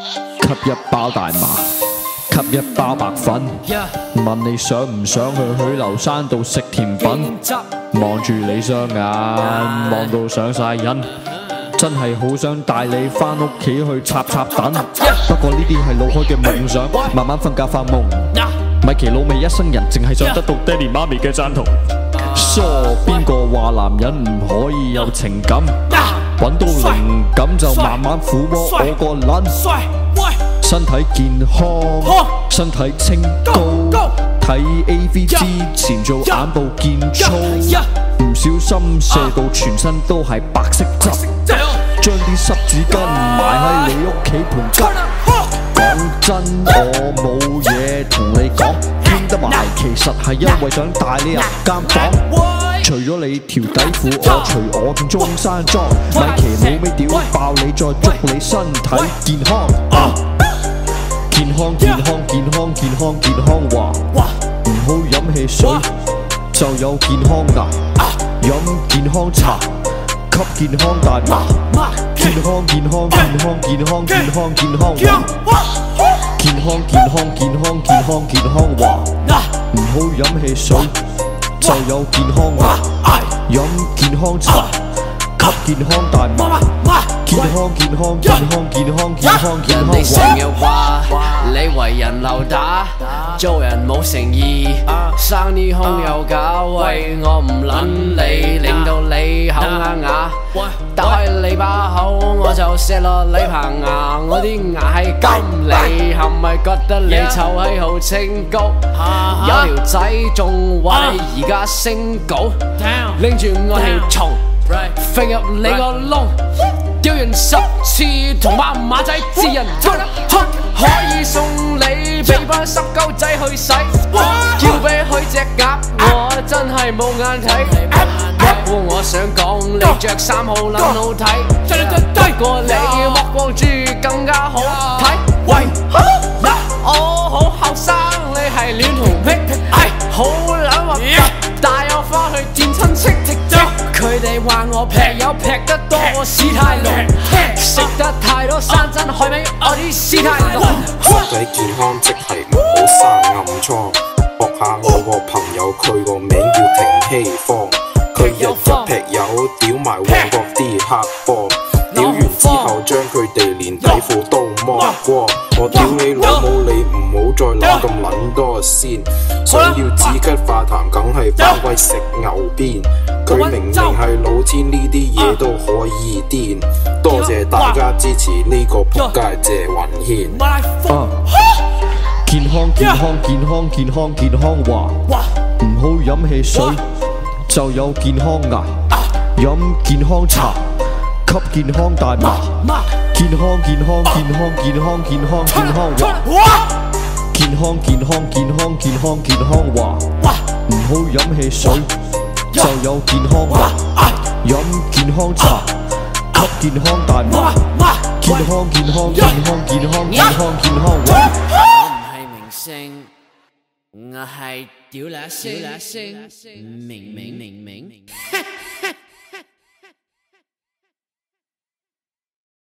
吸一包大麻，吸一包白粉，問你想唔想去許留山度食甜品？望住你雙眼，望到上晒癮，真係好想帶你返屋企去插插躉。不過呢啲係老開嘅夢想，慢慢瞓覺發夢。米奇老味一生人，淨係想得到爹哋媽咪嘅贊同。傻，邊個話男人唔可以有情感？揾到靈感就慢慢撫摸我個撚。身體健康，身體清高。睇 AV 之前做眼部健操，唔小心射到全身都係白色汁，將啲濕紙巾埋喺你屋企盤吉。講真，我冇嘢同你講，傾得埋其實係因為想帶你入間房。除咗你條底褲，我除我件中山裝。米奇老味屌爆你，再祝你身體健康。健康健康健康健康健康話，唔好飲汽水就有健康㗎，飲健康茶，吸健康大麻。健康健康健康健康健康健康話，健康健康健康健康健康話，唔好飲汽水就有健康㗎，飲健康茶，吸健康大麻。健康健康健康健康健康健康話。 人哋成日話你為人流打，做人冇誠意，生啲空有假。喂，我唔撚你，令到你口啞啞。打開你把口，我就錫落你棚牙。我啲牙係金，你係咪覺得你臭閪好清高？有條仔仲話你而家升高，拎住我條蟲飛入你個窿。屌完10次同班馬仔自人吞，可以送你俾班濕鳩仔去洗，叫俾佢隻鴨，我真係冇眼睇。不過我想講，你着衫好撚好睇，不過你剝光豬更加好睇。喂，我好後生，你係戀童癖，好撚核突，帶我返去見親戚。佢哋話我劈友劈得多，我屎太濃，食得太多山珍海味，我啲屎太濃。 身體健康即係唔好生暗瘡，學下我個朋友，佢個名叫廷希芳，佢日日劈友屌埋旺角啲黑幫，屌完之後將佢哋連底褲都剝光。我屌你老母，你唔好再諗咁撚多先，想要止咳化痰，梗係返歸食牛鞭。佢明明係老千，呢啲嘢都可以癲。多謝大家支持呢個仆街謝雲軒。 健康健康健康健康健康話，唔好飲汽水就有健康牙，飲健康茶，吸健康大麻。健康健康健康健康健康健康話，健康健康健康健康健康話，唔好飲汽水就有健康牙，飲健康茶，吸健康大麻。健康健康健康健康健康健康話。 我唔係明星，我係屌乸星，明。